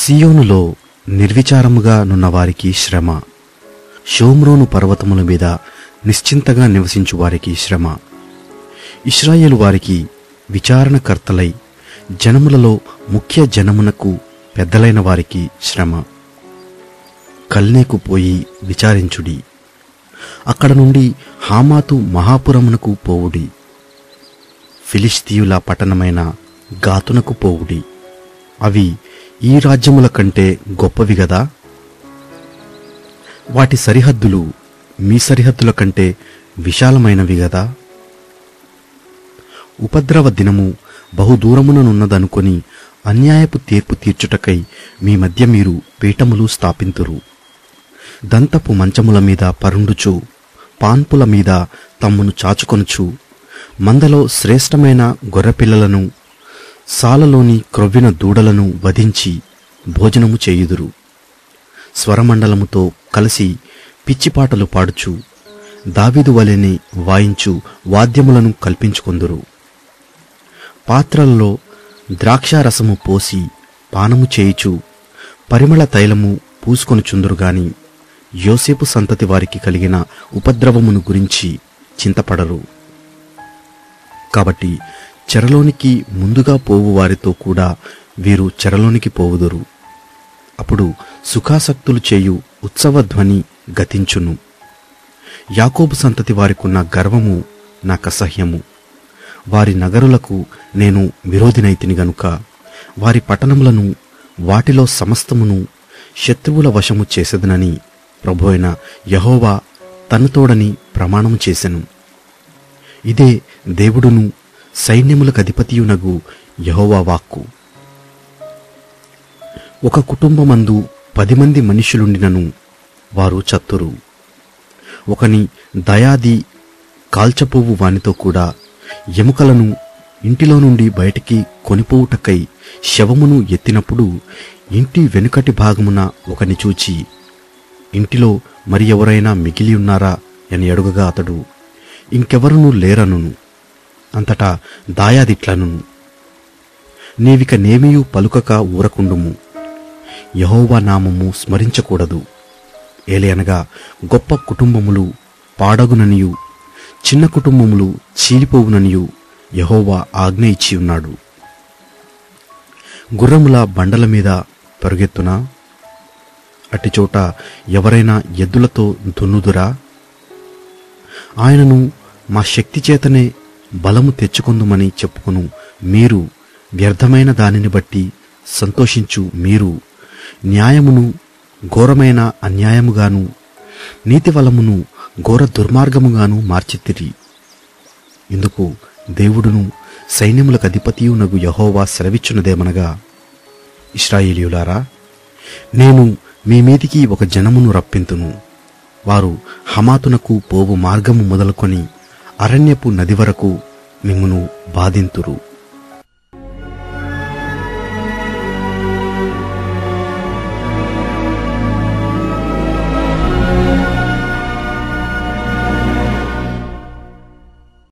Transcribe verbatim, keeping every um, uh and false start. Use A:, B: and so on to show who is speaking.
A: సీయోనులో నిర్విచారముగా నున్నవారికి శ్రమ, షోమ్రోను పర్వతముల మీద నిశ్చింతగా నివసించు వారికి శ్రమ. ఇశ్రాయేలు వారికి విచారణకర్తలై జనములలో ముఖ్య జనమునకు పెద్దలైన వారికి శ్రమ. కల్నేకు పోయి విచారించుడి, అక్కడ నుండి హామాతు మహాపురమునకు పోవుడి, ఫిలిష్తీయుల పట్టణమైన గాతునకు పోవుడి. అవి ఈ రాజ్యముల కంటే గొప్పవి గదా. వాటి సరిహద్దులు మీ సరిహద్దుల కంటే విశాలమైనవి గదా. ఉపద్రవ దినము బహుదూరముననున్నదనుకొని అన్యాయపు తీర్పు తీర్చుటకై మీ మధ్య మీరు పీఠములు స్థాపింతురు. దంతపు మంచముల మీద పరుండుచు, పాన్పుల మీద తమ్మును చాచుకొనుచు, మందలో శ్రేష్టమైన గొర్రెపిల్లలను, సాలలోని క్రొవ్విన దూడలను వధించి భోజనము చేయుదురు. స్వరమండలముతో కలిసి పిచ్చిపాటలు పాడుచు, దావీదు వలెని వాయించు వాద్యములను కల్పించుకొందురు. పాత్రలలో ద్రాక్షారసము పోసి పానము చేయుచు పరిమళ తైలము పూసుకొనుచుందురు గాని యోసేపు సంతతి వారికి కలిగిన ఉపద్రవమును గురించి చింతపడరు. కాబట్టి చెరలోనికి ముందుగా పోవు వారితో కూడా వీరు చెరలోనికి పోవుదురు. అప్పుడు సుఖాసక్తులు చేయు ఉత్సవధ్వని గతించును. యాకోబు సంతతి వారికున్న గర్వము నాకసహ్యము. వారి నగరులకు నేను విరోధినైతిని గనుక వారి పట్టణములను, వాటిలో సమస్తమును శత్రువుల వశము చేసేదనని ప్రభువైన యెహోవా తనతోడని ప్రమాణము చేసెను. ఇదే దేవుడును సైన్యములకధిపతియునగు యెహోవా వాక్కు. ఒక కుటుంబమందు పది మంది మనుష్యులుండినను వారు చత్తురు. ఒకని దయాది కాల్చపోవు వానితో కూడా ఎముకలను ఇంటిలో నుండి బయటికి కొనిపోవుటకై శవమును ఎత్తినప్పుడు ఇంటి వెనుకటి భాగమున ఒకని చూచి, ఇంటిలో మరి ఎవరైనా మిగిలి ఉన్నారా అని అడుగగా అతడు, ఇంకెవరునూ లేరనును. అంతటా దాయాదిట్లనును, నీవిక నేమియూ పలుకక ఊరకుండుము, యెహోవా నామము స్మరించకూడదు. ఏలయనగా గొప్ప కుటుంబములు పాడగుననియు చిన్న కుటుంబములు చీలిపోవుననియు యెహోవా ఆజ్ఞ ఇచ్చి ఉన్నాడు. గుర్రముల బండల మీద పరుగెత్తునా? అట్టిచోట ఎవరైనా ఎద్దులతో దున్నుదురా? ఆయనను మా శక్తి చేతనే బలము తెచ్చుకొందుమని చెప్పుకొను మీరు వ్యర్థమైన దానిని బట్టి సంతోషించు మీరు న్యాయమును ఘోరమైన అన్యాయముగాను, నీతి వలమును ఘోర దుర్మార్గముగాను మార్చితిరి. ఇందుకు దేవుడును సైన్యములకు అధిపతియునగు యెహోవా సెలవిచ్చున్నదేమనగా, ఇశ్రాయేలీయులారా, నేను మీ మీదికి ఒక జనమును రప్పింతును. వారు హమాతునకు పోవు మార్గము మొదలుకొని అరణ్యపు నది వరకు మిమ్మును బాధింతురు.